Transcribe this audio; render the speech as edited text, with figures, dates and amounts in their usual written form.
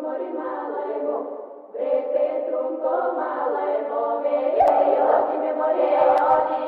mori malevo, bre Petrum co malevo, me io ti me mori io ti